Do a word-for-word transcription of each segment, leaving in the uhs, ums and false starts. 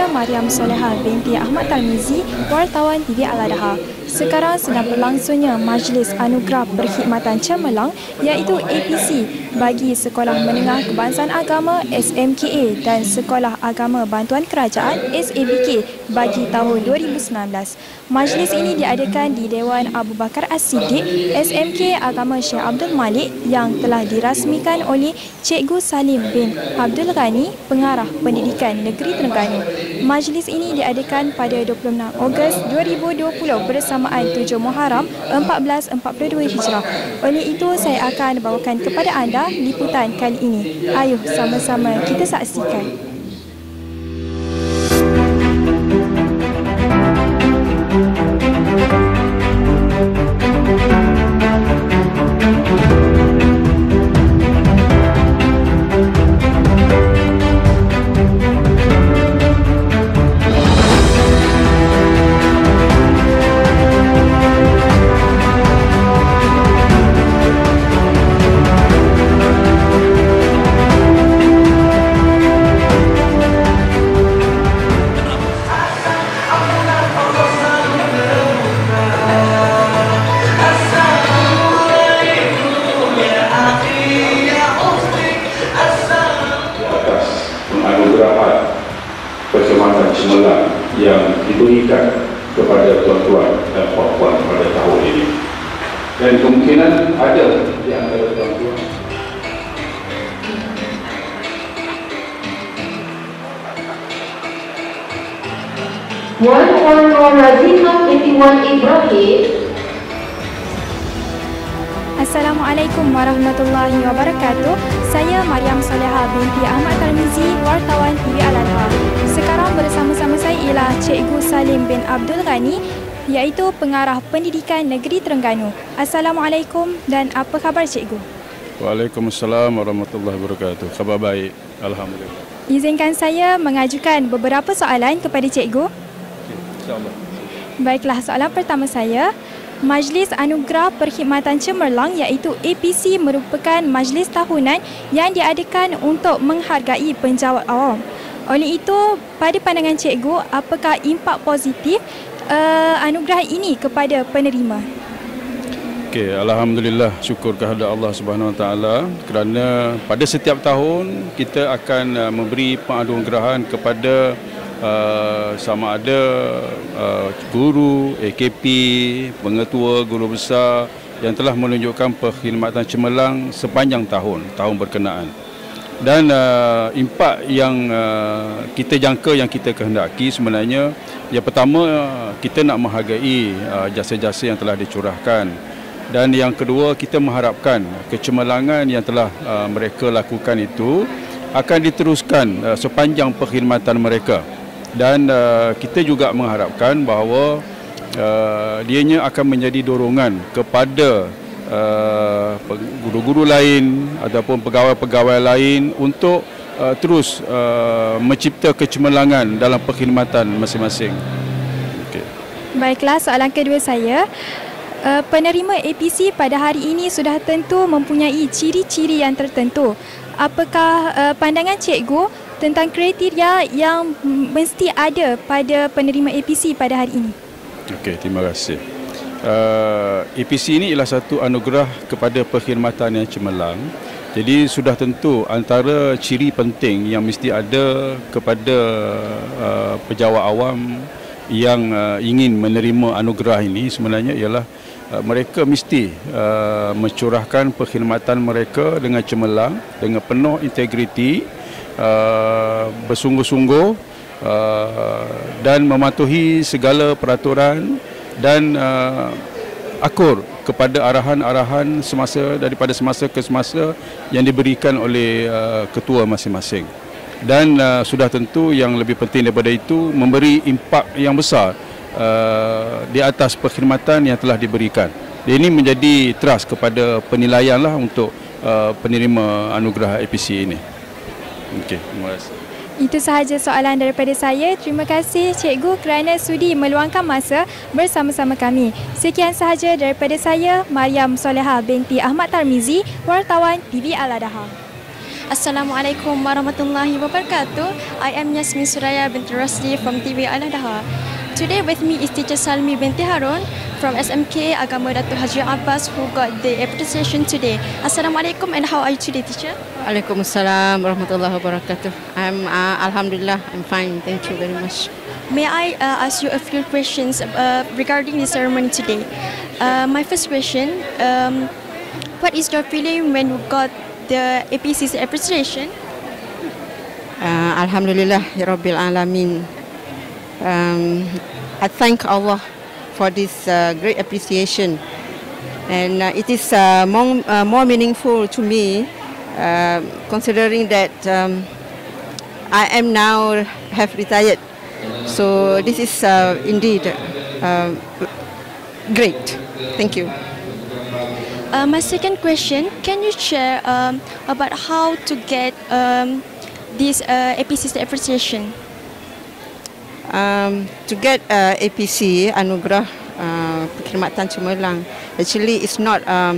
Saya Mariam Soleha binti Ahmad Tarmizi, wartawan T V Al-Adha. Sekarang sedang berlangsungnya Majlis Anugerah Perkhidmatan Cemerlang iaitu A P C bagi Sekolah Menengah Kebangsaan Agama S M K A dan Sekolah Agama Bantuan Kerajaan S A B K bagi tahun dua ribu sembilan belas. Majlis ini diadakan di Dewan Abu Bakar As-Siddiq S M K Agama Syekh Abdul Malik yang telah dirasmikan oleh Cikgu Salim bin Abdul Ghani, Pengarah Pendidikan Negeri Terengganu. Majlis ini diadakan pada dua puluh enam Ogos dua ribu dua puluh bersamaan tujuh Muharram seribu empat ratus empat puluh dua Hijrah. Oleh itu, saya akan bawakan kepada anda liputan kali ini. Ayuh sama-sama kita saksikan. Perkhidmatan cemerlang yang diberikan kepada tuan-tuan dan puan-puan pada tahun ini, dan kemungkinan ada di antara tuan-tuan Wan Wan Razina binti Wan Ibrahim. Assalamualaikum warahmatullahi wabarakatuh. Saya Mariam Soleha binti Ahmad Tarmizi, wartawan T V Al-Adha. Sekarang bersama-sama saya ialah Cikgu Salim bin Abdul Ghani, iaitu Pengarah Pendidikan Negeri Terengganu. Assalamualaikum dan apa khabar Cikgu? Waalaikumsalam warahmatullahi wabarakatuh. Khabar baik, alhamdulillah. Izinkan saya mengajukan beberapa soalan kepada Cikgu. InsyaAllah. Baiklah, soalan pertama saya. Majlis Anugerah Perkhidmatan Cemerlang iaitu A P C merupakan majlis tahunan yang diadakan untuk menghargai penjawat awam. Oleh itu, pada pandangan Cikgu, apakah impak positif uh, anugerah ini kepada penerima? Okey, alhamdulillah, syukur kehadrat Allah Subhanahu Wa Taala kerana pada setiap tahun kita akan uh, memberi penganugerahan kepada Uh, sama ada uh, guru, A K P, pengetua, guru besar yang telah menunjukkan perkhidmatan cemerlang sepanjang tahun, tahun berkenaan. Dan uh, impak yang uh, kita jangka, yang kita kehendaki sebenarnya, yang pertama, uh, kita nak menghargai uh, jasa-jasa yang telah dicurahkan. Dan yang kedua, kita mengharapkan kecemerlangan yang telah uh, mereka lakukan itu akan diteruskan uh, sepanjang perkhidmatan mereka. Dan uh, kita juga mengharapkan bahawa uh, dianya akan menjadi dorongan kepada uh, guru-guru lain ataupun pegawai-pegawai lain untuk uh, terus uh, mencipta kecemerlangan dalam perkhidmatan masing-masing. Okay. Baiklah, soalan kedua saya. Uh, penerima A P C pada hari ini sudah tentu mempunyai ciri-ciri yang tertentu. Apakah uh, pandangan Cikgu tentang kriteria yang mesti ada pada penerima A P C pada hari ini? Okey, terima kasih. Uh, A P C ini ialah satu anugerah kepada perkhidmatan yang cemerlang. Jadi sudah tentu antara ciri penting yang mesti ada kepada uh, pejawat awam yang uh, ingin menerima anugerah ini sebenarnya ialah uh, mereka mesti uh, mencurahkan perkhidmatan mereka dengan cemerlang, dengan penuh integriti, Uh, bersungguh-sungguh uh, dan mematuhi segala peraturan dan uh, akur kepada arahan-arahan semasa daripada semasa ke semasa yang diberikan oleh uh, ketua masing-masing. Dan uh, sudah tentu yang lebih penting daripada itu, memberi impak yang besar uh, di atas perkhidmatan yang telah diberikan. Ini menjadi trust kepada penilaian lah untuk uh, penerima anugerah A P C ini. Okey, terima kasih. Itu sahaja soalan daripada saya. Terima kasih Cikgu kerana sudi meluangkan masa bersama-sama kami. Sekian sahaja daripada saya, Mariam Soleha binti Ahmad Tarmizi, wartawan T V Al-Adha. Assalamualaikum warahmatullahi wabarakatuh. I am Yasmin Suraya binti Rosli from T V Al-Adha. Today with me is teacher Salmi binti Harun from S M K Agama Datuk Haji Abbas who got the appreciation today. Assalamualaikum and how are you today, teacher? Waalaikumsalam warahmatullahi wabarakatuh. I'm uh, Alhamdulillah, I'm fine. Thank you very much. May I uh, ask you a few questions uh, regarding the ceremony today? Uh, my first question, um, what is your feeling when you got the A P C's appreciation? Uh, Alhamdulillah, Ya Rabbil Alamin. Um, I thank Allah for this uh, great appreciation, and uh, it is uh, more, uh, more meaningful to me, uh, considering that um, I am now have retired. So this is uh, indeed uh, great. Thank you. Uh, my second question, can you share um, about how to get um, this uh, A P C's appreciation? Um, to get uh, A P C Anugerah uh, Perkhidmatan Cemerlang, actually it's not um,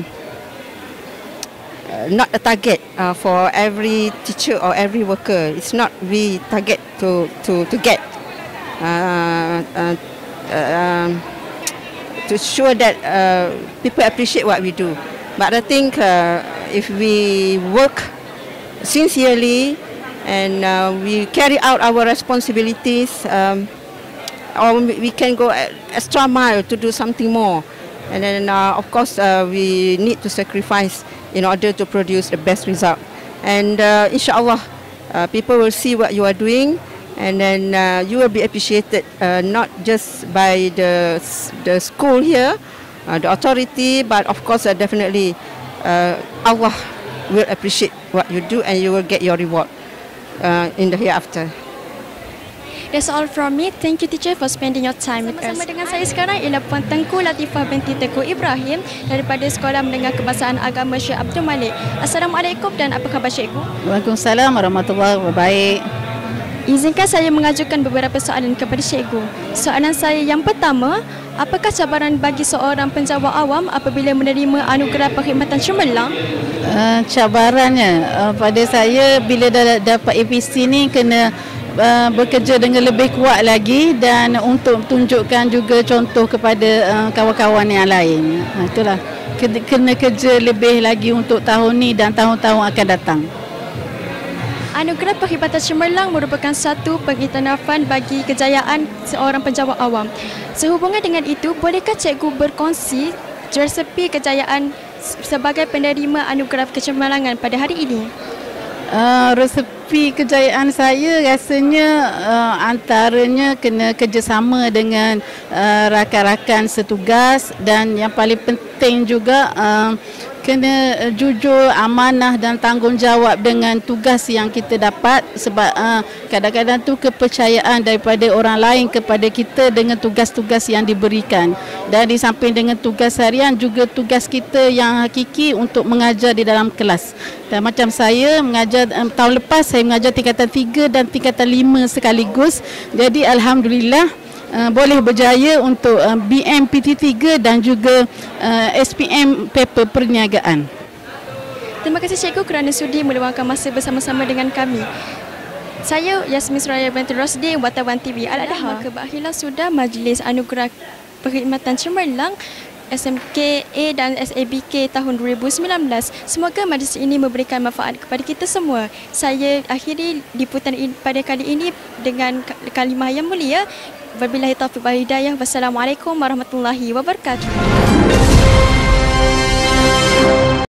uh, not a target uh, for every teacher or every worker. It's not we target to to to get uh, uh, uh, um, to show that uh, people appreciate what we do. But I think uh, if we work sincerely and uh, we carry out our responsibilities, um, or we can go extra mile to do something more. And then, uh, of course, uh, we need to sacrifice in order to produce the best result. And uh, inshallah, uh, people will see what you are doing, and then uh, you will be appreciated uh, not just by the the school here, uh, the authority, but of course, uh, definitely, uh, Allah will appreciate what you do, and you will get your reward Uh, in the hereafter. That's all from me. Thank you, teacher, for spending your time with us. Bersama dengan saya sekarang ialah Puan Tengku Latifah binti Tengku Ibrahim daripada Sekolah Menengah Kebahasaan Agama Syekh Abdul Malik. Assalamualaikum dan apa khabar cikgu? Waalaikumsalam warahmatullahi wabarakatuh. Izinkan saya mengajukan beberapa soalan kepada cikgu. Soalan saya yang pertama, apakah cabaran bagi seorang penjawat awam apabila menerima anugerah perkhidmatan cemerlang? Uh, cabarannya uh, pada saya bila dah dapat A P C ni kena uh, bekerja dengan lebih kuat lagi dan untuk tunjukkan juga contoh kepada uh, kawan-kawan yang lain. Uh, itulah kena, kena kerja lebih lagi untuk tahun ni dan tahun-tahun akan datang. Anugerah Perkhidmatan Cemerlang merupakan satu pengiktirafan bagi kejayaan seorang penjawat awam. Sehubungan dengan itu, bolehkah cikgu berkongsi resepi kejayaan sebagai penerima anugerah kecemerlangan pada hari ini? Uh, resepi kejayaan saya rasanya uh, antaranya kena kerjasama dengan uh, rakan-rakan setugas, dan yang paling penting juga uh, kena uh, jujur, amanah dan tanggungjawab dengan tugas yang kita dapat, sebab uh, kadang-kadang tu kepercayaan daripada orang lain kepada kita dengan tugas-tugas yang diberikan, dan di samping dengan tugas harian juga tugas kita yang hakiki untuk mengajar di dalam kelas. Dan macam saya mengajar um, tahun lepas saya mengajar tingkatan tiga dan tingkatan lima sekaligus, jadi alhamdulillah Uh, boleh berjaya untuk uh, B M P T tiga dan juga uh, S P M paper perniagaan. Terima kasih cikgu kerana sudi meluangkan masa bersama-sama dengan kami. Saya Yasmin Suraya binti Rosdi, wartawan T V Al-Adha. Maka berakhirlah sudah Majlis Anugerah Perkhidmatan Cemerlang S M K A dan S A B K tahun dua ribu sembilan belas. Semoga majlis ini memberikan manfaat kepada kita semua. Saya akhiri liputan pada kali ini dengan kalimah yang mulia. Wabillahi taufiq wal hidayah. Wassalamualaikum warahmatullahi wabarakatuh.